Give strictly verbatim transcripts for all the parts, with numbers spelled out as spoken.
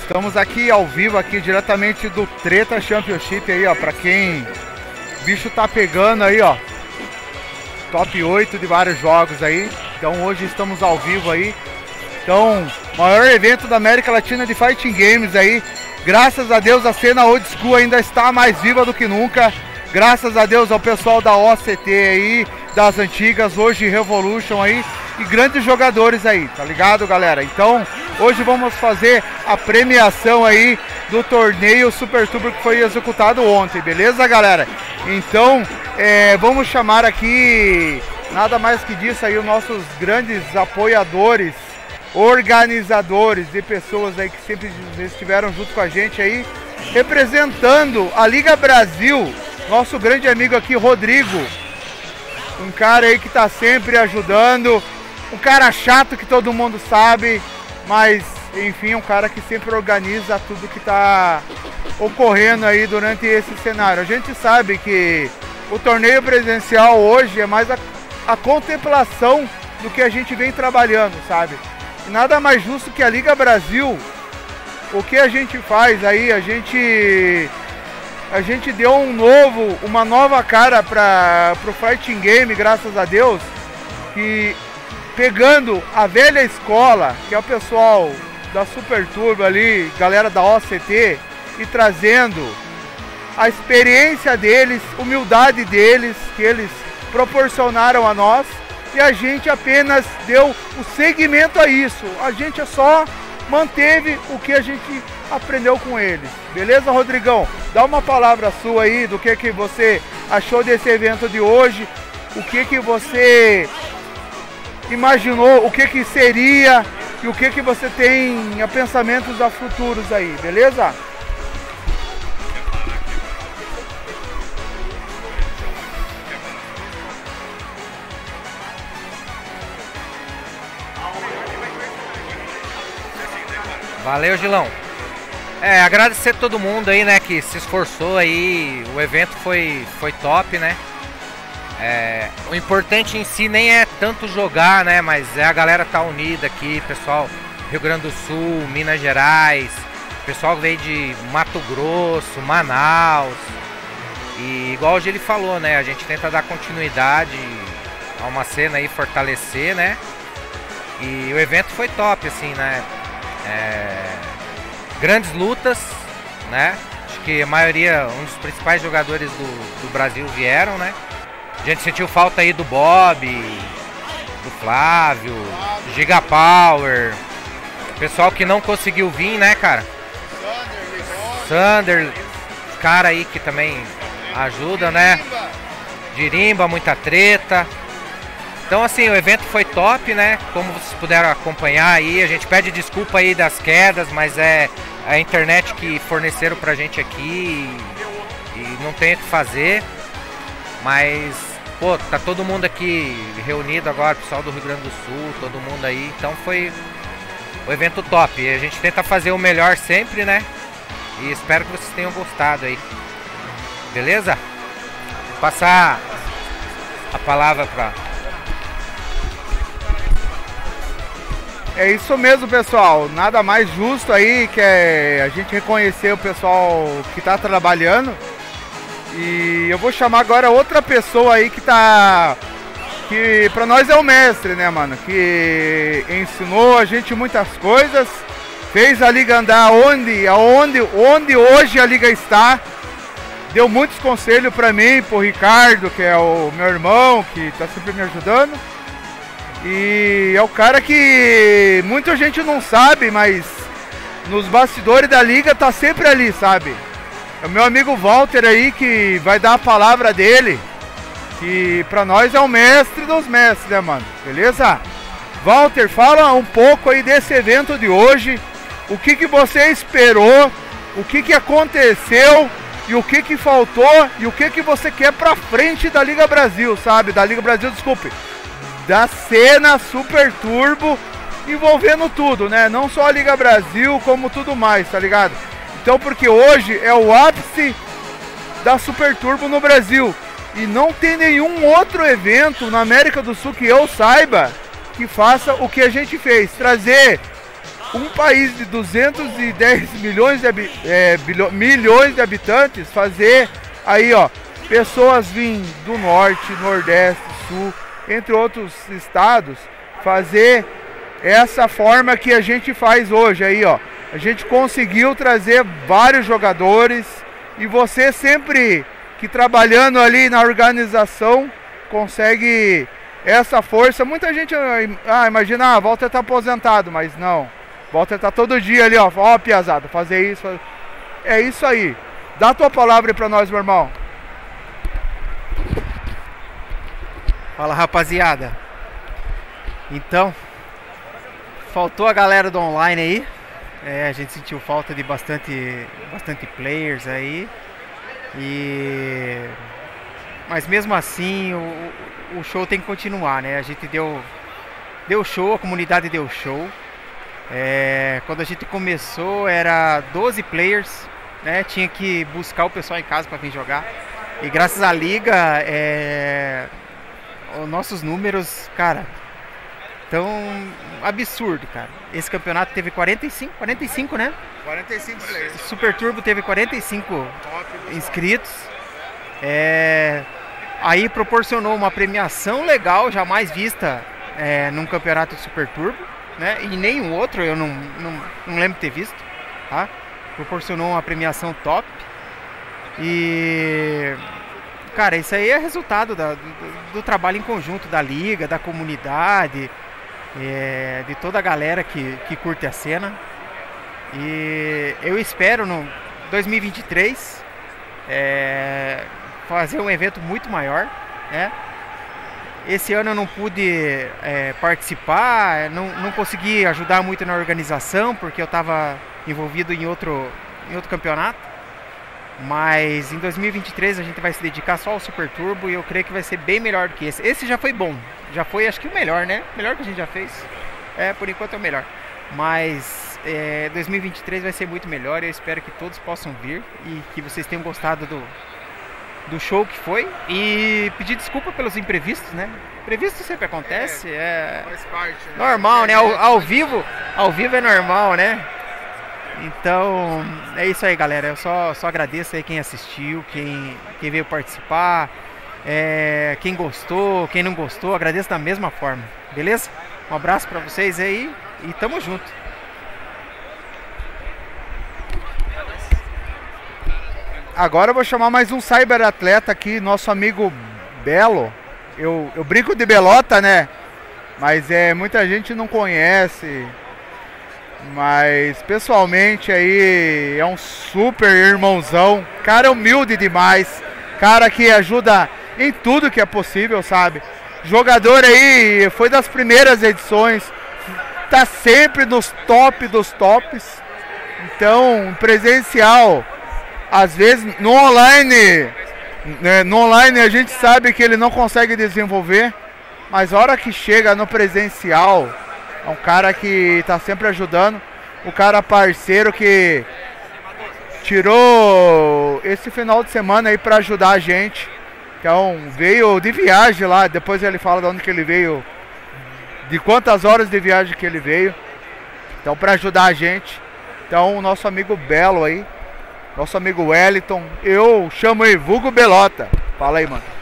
Estamos aqui ao vivo, aqui diretamente do Treta Championship aí, ó, pra quem o bicho tá pegando aí, ó. Top oito de vários jogos aí. Então hoje estamos ao vivo aí. Então, maior evento da América Latina de Fighting Games aí. Graças a Deus a cena old school ainda está mais viva do que nunca. Graças a Deus ao pessoal da O C T aí, das antigas, hoje Revolution aí. E grandes jogadores aí, tá ligado, galera? Então, hoje vamos fazer a premiação aí do torneio Super Turbo que foi executado ontem, beleza, galera? Então, é, vamos chamar aqui, nada mais que disso aí, os nossos grandes apoiadores, organizadores e pessoas aí que sempre estiveram junto com a gente aí, representando a Liga Brasil, nosso grande amigo aqui, Rodrigo, um cara aí que tá sempre ajudando, um cara chato que todo mundo sabe, mas enfim, um cara que sempre organiza tudo que tá ocorrendo aí durante esse cenário. A gente sabe que o torneio presencial hoje é mais a, a contemplação do que a gente vem trabalhando, sabe? E nada mais justo que a Liga Brasil, o que a gente faz aí, a gente a gente deu um novo, uma nova cara para pro Fighting Game, graças a Deus, que pegando a velha escola, que é o pessoal da Super Turbo ali, galera da O C T, e trazendo a experiência deles, humildade deles, que eles proporcionaram a nós, e a gente apenas deu o segmento a isso. A gente só manteve o que a gente aprendeu com eles. Beleza, Rodrigão? Dá uma palavra sua aí do que, que você achou desse evento de hoje, o que, que você imaginou, o que que seria e o que que você tem a pensamentos a futuros aí, beleza? Valeu, Gilão. É, agradecer todo mundo aí, né, que se esforçou aí, o evento foi, foi top, né? É, o importante em si nem é tanto jogar, né, mas é a galera tá unida aqui, pessoal, Rio Grande do Sul, Minas Gerais, pessoal veio de Mato Grosso, Manaus, e igual hoje ele falou, né, a gente tenta dar continuidade a uma cena aí, fortalecer, né, e o evento foi top, assim, né, é, grandes lutas, né, acho que a maioria, um dos principais jogadores do, do Brasil vieram, né. A gente sentiu falta aí do Bob, do Flávio, do Giga Power, pessoal que não conseguiu vir, né, cara? Sander, cara aí que também ajuda, né? Dirimba, muita treta. Então, assim, o evento foi top, né? Como vocês puderam acompanhar aí, a gente pede desculpa aí das quedas, mas é a internet que forneceram pra gente aqui e, e não tem o que fazer. Mas, pô, tá todo mundo aqui reunido agora, pessoal do Rio Grande do Sul, todo mundo aí. Então foi o evento top. E a gente tenta fazer o melhor sempre, né? E espero que vocês tenham gostado aí. Beleza? Vou passar a palavra pra... É isso mesmo, pessoal. Nada mais justo aí que é a gente reconhecer o pessoal que tá trabalhando. E eu vou chamar agora outra pessoa aí que tá... que pra nós é o mestre, né, mano? Que ensinou a gente muitas coisas, fez a Liga andar onde, aonde, onde hoje a Liga está. Deu muitos conselhos pra mim, pro Ricardo, que é o meu irmão, que tá sempre me ajudando. E é o cara que muita gente não sabe, mas nos bastidores da Liga tá sempre ali, sabe? É o meu amigo Walter aí que vai dar a palavra dele, que pra nós é o mestre dos mestres, né, mano? Beleza? Walter, fala um pouco aí desse evento de hoje, o que que você esperou, o que que aconteceu e o que que faltou e o que que você quer pra frente da Liga Brasil, sabe? Da Liga Brasil, desculpe, da cena Super Turbo, envolvendo tudo, né? Não só a Liga Brasil, como tudo mais, tá ligado? Então, porque hoje é o ápice da Super Turbo no Brasil. E não tem nenhum outro evento na América do Sul que eu saiba que faça o que a gente fez. Trazer um país de duzentos e dez milhões de, é, bilho, milhões de habitantes fazer aí, ó, pessoas vêm do norte, nordeste, sul, entre outros estados, fazer essa forma que a gente faz hoje aí, ó. A gente conseguiu trazer vários jogadores e você sempre que trabalhando ali na organização consegue essa força. Muita gente ah, imagina, ah, Walter tá aposentado, mas não. Walter tá todo dia ali, ó, ó, piazada, fazer isso. Fazer... É isso aí. Dá a tua palavra aí pra nós, meu irmão. Fala, rapaziada. Então, faltou a galera do online aí. É, a gente sentiu falta de bastante, bastante players aí. E... Mas mesmo assim, o, o show tem que continuar, né? A gente deu, deu show, a comunidade deu show. É, quando a gente começou era doze players, né? Tinha que buscar o pessoal em casa para vir jogar. E graças à liga, é, os nossos números, cara, tão absurdo, cara. Esse campeonato teve quarenta e cinco, quarenta e cinco, né? quarenta e cinco players. Super Turbo teve quarenta e cinco inscritos. É, aí proporcionou uma premiação legal, jamais vista é, num campeonato de Super Turbo, né? E nenhum outro, eu não, não, não lembro de ter visto, tá? Proporcionou uma premiação top. E... cara, isso aí é resultado da, do, do trabalho em conjunto da liga, da comunidade, é, de toda a galera que, que curte a cena. E eu espero no dois mil e vinte e três é, fazer um evento muito maior, né? Esse ano eu não pude é, participar, não, não consegui ajudar muito na organização, porque eu estava envolvido em outro, em outro campeonato. Mas em dois mil e vinte e três a gente vai se dedicar só ao Super Turbo e eu creio que vai ser bem melhor do que esse. Esse já foi bom, já foi acho que o melhor, né? O melhor que a gente já fez. É, por enquanto é o melhor. Mas é, dois mil e vinte e três vai ser muito melhor e eu espero que todos possam vir e que vocês tenham gostado do, do show que foi. E pedir desculpa pelos imprevistos, né? Imprevisto sempre acontece, é, é faz parte, né? normal, né? Ao, ao vivo, ao vivo é normal, né? Então, é isso aí, galera. Eu só, só agradeço aí quem assistiu, quem, quem veio participar, é, quem gostou, quem não gostou, agradeço da mesma forma, beleza? Um abraço pra vocês aí e tamo junto. Agora eu vou chamar mais um cyberatleta aqui, nosso amigo Belo. Eu, eu brinco de Belota, né? Mas é, muita gente não conhece. Mas pessoalmente aí é um super irmãozão. Cara humilde demais. Cara que ajuda em tudo que é possível, sabe? Jogador aí, foi das primeiras edições. Tá sempre nos top dos tops. Então, presencial. Às vezes no online, né, no online a gente sabe que ele não consegue desenvolver. Mas a hora que chega no presencial, é um cara que está sempre ajudando, um cara parceiro que tirou esse final de semana aí para ajudar a gente. Então veio de viagem lá, depois ele fala de onde que ele veio, de quantas horas de viagem que ele veio. Então para ajudar a gente. Então o nosso amigo Belo aí, nosso amigo Wellington, eu chamo ele vulgo Belota. Fala aí, mano.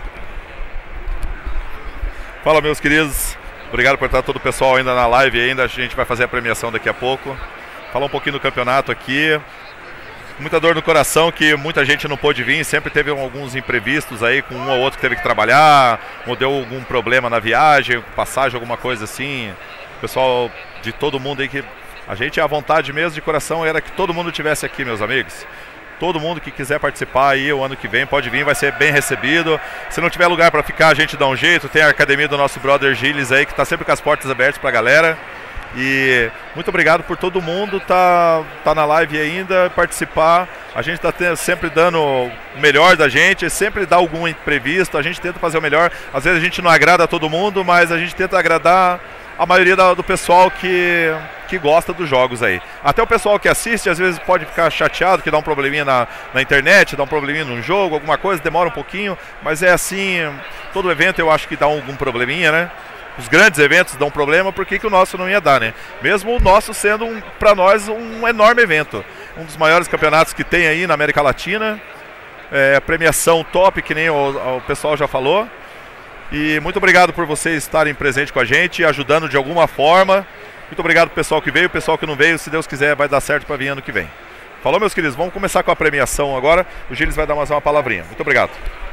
Fala, meus queridos. Obrigado por estar todo o pessoal ainda na live ainda. A gente vai fazer a premiação daqui a pouco. Falar um pouquinho do campeonato aqui. Muita dor no coração que muita gente não pôde vir. Sempre teve alguns imprevistos aí, com um ou outro que teve que trabalhar, ou deu algum problema na viagem, passagem, alguma coisa assim. O pessoal de todo mundo aí que... A gente, a vontade mesmo de coração era que todo mundo estivesse aqui, meus amigos. Todo mundo que quiser participar aí o ano que vem pode vir, vai ser bem recebido. Se não tiver lugar para ficar, a gente dá um jeito. Tem a academia do nosso brother Gilles aí, que está sempre com as portas abertas para a galera. E muito obrigado por todo mundo tá, tá na live ainda, participar. A gente está sempre dando o melhor da gente, sempre dá algum imprevisto, a gente tenta fazer o melhor. Às vezes a gente não agrada a todo mundo, mas a gente tenta agradar a maioria do pessoal que, que gosta dos jogos aí. Até o pessoal que assiste, às vezes pode ficar chateado, que dá um probleminha na, na internet, dá um probleminha num jogo, alguma coisa, demora um pouquinho, mas é assim, todo evento eu acho que dá algum probleminha, né? os grandes eventos dão problema, por que que o nosso não ia dar, né? Mesmo o nosso sendo, um, para nós, um enorme evento. Um dos maiores campeonatos que tem aí na América Latina. É, premiação top, que nem o, o pessoal já falou. E muito obrigado por vocês estarem presentes com a gente, ajudando de alguma forma. Muito obrigado pro pessoal que veio, o pessoal que não veio, se Deus quiser, vai dar certo para vir ano que vem. Falou, meus queridos, vamos começar com a premiação agora. O Gilles vai dar mais uma palavrinha. Muito obrigado.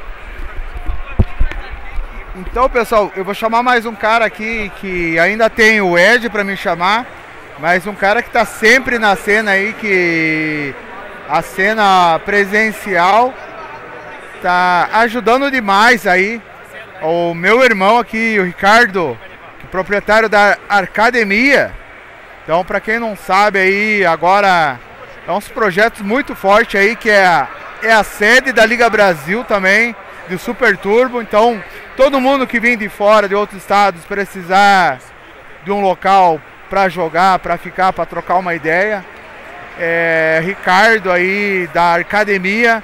Então, pessoal, eu vou chamar mais um cara aqui que ainda tem o Ed para me chamar, mas um cara que está sempre na cena aí, que a cena presencial tá ajudando demais aí. O meu irmão aqui, o Ricardo, que é proprietário da Arcademia. Então, para quem não sabe aí, agora é uns projetos muito fortes aí, que é a, é a sede da Liga Brasil também, do Super Turbo. Então, todo mundo que vem de fora, de outros estados, precisar de um local para jogar, para ficar, para trocar uma ideia. É, Ricardo aí da Arcademia.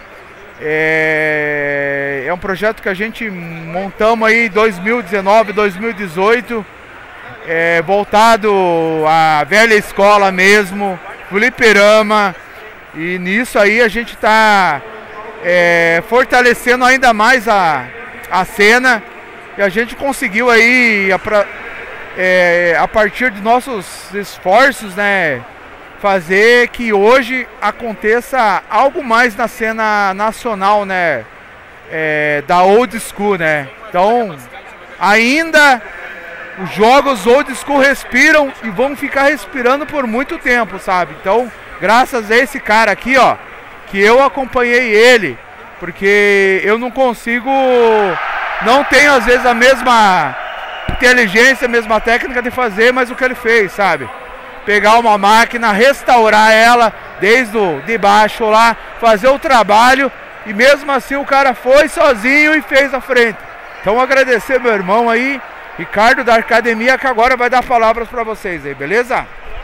É, é um projeto que a gente montamos aí em dois mil e dezenove, dois mil e dezoito, é, voltado à velha escola mesmo, fliperama, e nisso aí a gente está é, fortalecendo ainda mais a, a cena, e a gente conseguiu aí, a, é, a partir de nossos esforços, né, fazer que hoje aconteça algo mais na cena nacional, né, é, da old school, né. Então, ainda os jogos old school respiram e vão ficar respirando por muito tempo, sabe. Então, graças a esse cara aqui, ó, que eu acompanhei ele, porque eu não consigo, não tenho às vezes a mesma inteligência, a mesma técnica de fazer, mas o que ele fez, sabe. Pegar uma máquina, restaurar ela desde o, de baixo lá, fazer o trabalho, e mesmo assim o cara foi sozinho e fez a frente. Então agradecer meu irmão aí, Ricardo da Arcademia, que agora vai dar palavras para vocês aí, beleza?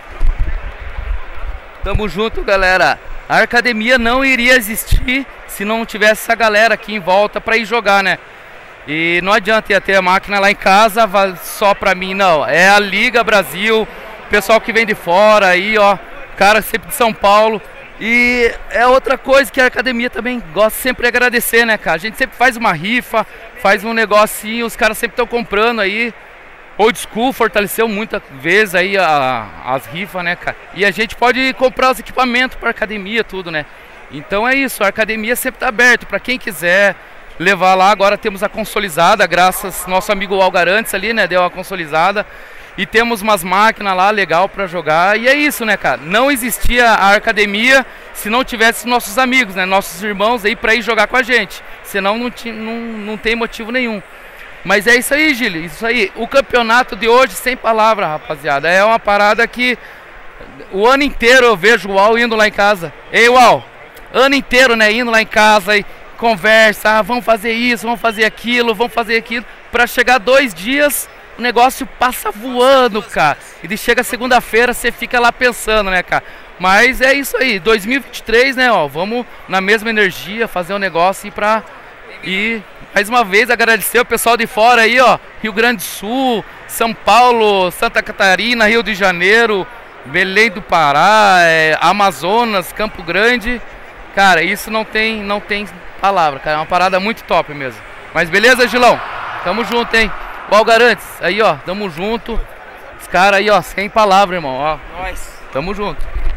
Tamo junto, galera. A Arcademia não iria existir se não tivesse essa galera aqui em volta para ir jogar, né? E não adianta ir ter a máquina lá em casa só pra mim, não. É a Liga Brasil, pessoal que vem de fora aí, ó, cara sempre de São Paulo. E é outra coisa que a Academia também gosta sempre de agradecer, né, cara? A gente sempre faz uma rifa, faz um negocinho, os caras sempre estão comprando aí. Old School fortaleceu muitas vezes aí a, as rifas, né, cara? E a gente pode comprar os equipamentos para academia, tudo, né? Então é isso, a academia sempre tá aberta para quem quiser levar lá. Agora temos a consolizada, graças ao nosso amigo Algarantes ali, né? Deu uma consolizada. E temos umas máquinas lá legal para jogar. E é isso, né, cara? Não existia a academia se não tivesse nossos amigos, né? Nossos irmãos aí para ir jogar com a gente. Senão não, não, não tem motivo nenhum. Mas é isso aí, Gili. Isso aí. O campeonato de hoje, sem palavra, rapaziada. É uma parada que o ano inteiro eu vejo o Uau indo lá em casa. Ei, Uau! Ano inteiro, né? Indo lá em casa e conversa. Ah, vamos fazer isso, vamos fazer aquilo, vamos fazer aquilo. Para chegar dois dias, o negócio passa voando, cara. E de chega segunda-feira, você fica lá pensando, né, cara? Mas é isso aí. dois mil e vinte e três, né, ó. Vamos na mesma energia fazer um negócio e pra... E mais uma vez agradecer o pessoal de fora aí, ó. Rio Grande do Sul, São Paulo, Santa Catarina, Rio de Janeiro, Belém do Pará, é, Amazonas, Campo Grande. Cara, isso não tem, não tem palavra, cara. É uma parada muito top mesmo. Mas beleza, Gilão? Tamo junto, hein? O Algarantes, aí, ó. Tamo junto. Os caras aí, ó. Sem palavra, irmão, ó. Nós. Tamo junto.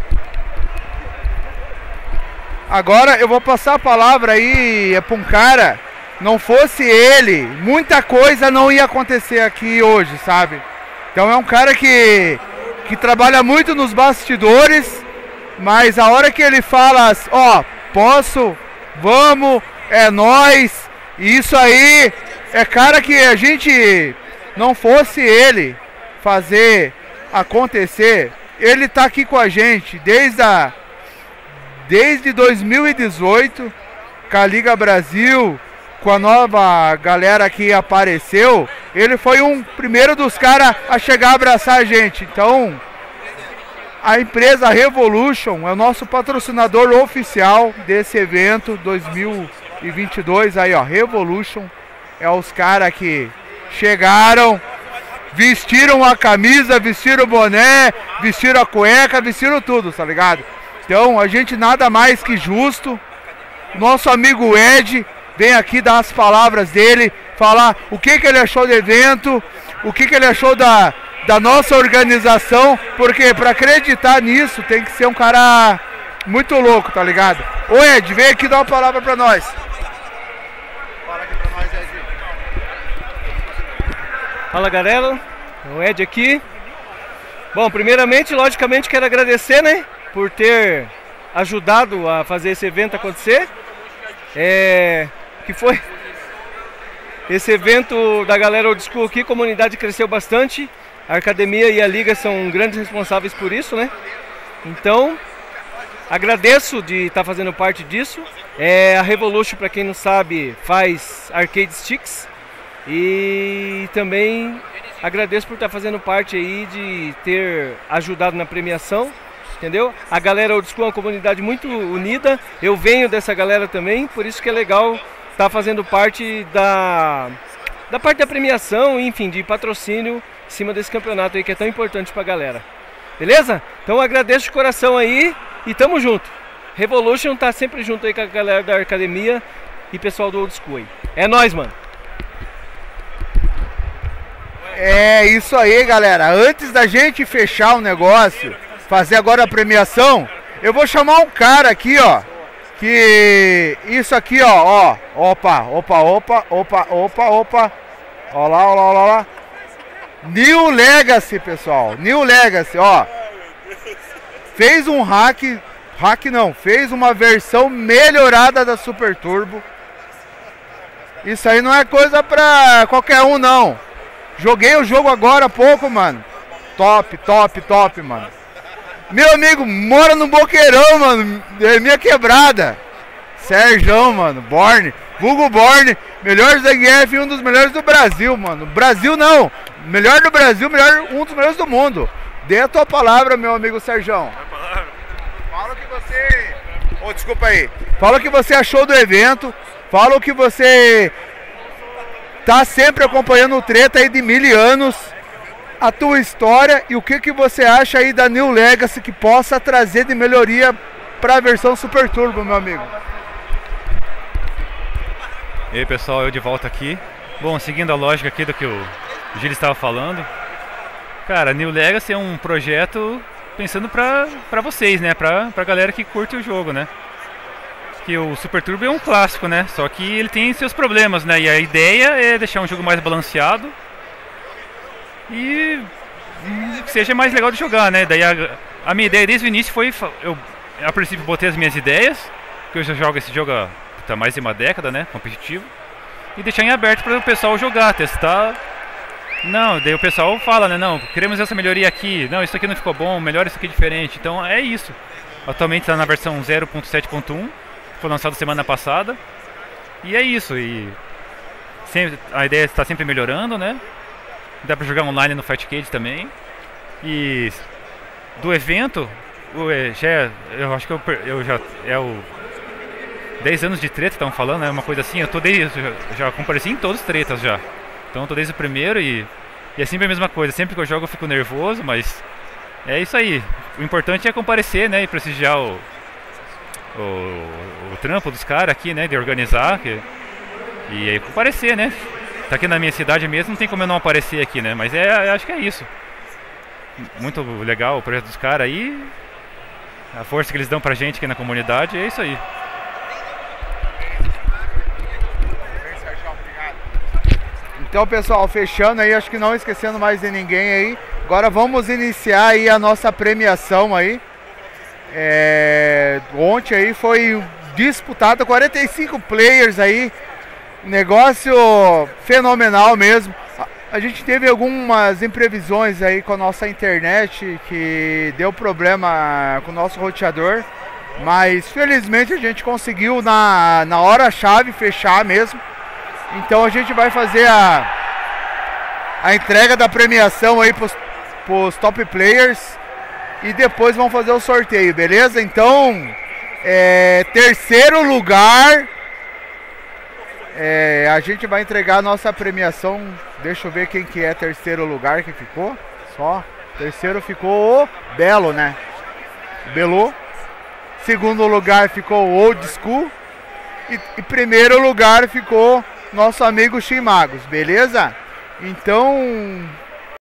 Agora eu vou passar a palavra aí é pra um cara. Não fosse ele, muita coisa não ia acontecer aqui hoje, sabe? Então é um cara que, que trabalha muito nos bastidores, mas a hora que ele fala, ó, posso, vamos, é nóis, isso aí, é cara que a gente, não fosse ele fazer acontecer, ele tá aqui com a gente desde, a, desde dois mil e dezoito, com a Liga Brasil, com a nova galera que apareceu, ele foi um primeiro dos caras a chegar a abraçar a gente. Então, a empresa Revolution é o nosso patrocinador oficial desse evento dois mil e vinte e dois. Aí, ó, Revolution é os caras que chegaram, vestiram a camisa, vestiram o boné, vestiram a cueca, vestiram tudo, tá ligado? Então a gente nada mais que justo. Nosso amigo Ed vem aqui dar as palavras dele, falar o que, que ele achou do evento, o que, que ele achou da, da nossa organização, porque para acreditar nisso tem que ser um cara muito louco, tá ligado? Ô Ed, vem aqui dar uma palavra para nós. Fala aqui pra nós, Ed. Fala galera, o Ed aqui. Bom, primeiramente, logicamente, quero agradecer, né, por ter ajudado a fazer esse evento acontecer. É, que foi esse evento da galera Old School aqui, a comunidade cresceu bastante. A academia e a liga são grandes responsáveis por isso, né? Então, agradeço de estar fazendo parte disso. É, a Revolution, para quem não sabe, faz arcade sticks. E também agradeço por estar fazendo parte aí de ter ajudado na premiação, entendeu? A galera Old School é uma comunidade muito unida. Eu venho dessa galera também, por isso que é legal estar fazendo parte da, da parte da premiação, enfim, de patrocínio em cima desse campeonato aí que é tão importante pra galera. Beleza? Então agradeço de coração aí e tamo junto. Revolution tá sempre junto aí com a galera da academia e pessoal do Old School aí. É nóis, mano! É isso aí, galera. Antes da gente fechar o negócio, fazer agora a premiação, eu vou chamar um cara aqui, ó. Que isso aqui, ó, ó. Opa, opa, opa, opa, opa, opa. Ó lá, ó lá, ó lá, ó lá. New Legacy, pessoal. New Legacy, ó. Fez um hack, hack não, fez uma versão melhorada da Super Turbo. Isso aí não é coisa pra qualquer um, não. Joguei o jogo agora há pouco, mano. Top, top, top, mano. Meu amigo mora no Boqueirão, mano. É minha quebrada. Sérgio, mano. Borne. Vulgo Borne. Melhor Zangief e um dos melhores do Brasil, mano. Brasil não. Melhor do Brasil, melhor, um dos melhores do mundo. Dê a tua palavra, meu amigo Sérgio. Fala o que você... Oh, desculpa aí. Fala o que você achou do evento. Fala o que você... tá sempre acompanhando o treta aí de mil anos, a tua história e o que, que você acha aí da New Legacy que possa trazer de melhoria para a versão Super Turbo, meu amigo. E aí pessoal, eu de volta aqui. Bom, seguindo a lógica aqui do que o Gil estava falando, cara, New Legacy é um projeto pensando pra, pra vocês, né, pra, pra galera que curte o jogo, né. Que o Super Turbo é um clássico, né? Só que ele tem seus problemas, né? E a ideia é deixar um jogo mais balanceado e que seja mais legal de jogar, né? Daí a, a minha ideia desde o início foi, eu a princípio botei as minhas ideias, que eu já jogo esse jogo há tá, mais de uma década, né? Competitivo, e deixar em aberto para o pessoal jogar, testar. Não, daí o pessoal fala, né? Não, queremos essa melhoria aqui. Não, isso aqui não ficou bom, melhor isso aqui é diferente. Então é isso. Atualmente está na versão zero ponto sete ponto um. Foi lançado semana passada. E é isso. E sempre, a ideia está sempre melhorando, né? Dá pra jogar online no Fightcade também. E do evento, o, já é, eu acho que eu, eu já é o dez anos de treta, estavam falando, é né? Uma coisa assim. Eu tô desde, já, já compareci em todos os tretas já. Então eu tô desde o primeiro e, e é sempre a mesma coisa. Sempre que eu jogo eu fico nervoso, mas é isso aí. O importante é comparecer, né? E prestigiar o O, o trampo dos caras aqui, né, de organizar que, e aí comparecer, né, tá aqui na minha cidade mesmo, não tem como eu não aparecer aqui, né, mas é, acho que é isso, muito legal o projeto dos caras aí, a força que eles dão pra gente aqui na comunidade, é isso aí. Então pessoal, fechando aí, acho que não esquecendo mais de ninguém aí, agora vamos iniciar aí a nossa premiação aí. É, ontem aí foi disputado quarenta e cinco players aí, negócio fenomenal mesmo. A, a gente teve algumas imprevisões aí com a nossa internet que deu problema com o nosso roteador, mas felizmente a gente conseguiu na, na hora chave fechar mesmo. Então a gente vai fazer a, a entrega da premiação aí pros, pros top players. E depois vamos fazer o sorteio, beleza? Então, é, terceiro lugar É, a gente vai entregar a nossa premiação. Deixa eu ver quem que é terceiro lugar que ficou. Só. Terceiro ficou o Belo, né? Belo. Segundo lugar ficou o Old School. E, e primeiro lugar ficou nosso amigo Chimagos, beleza? Então,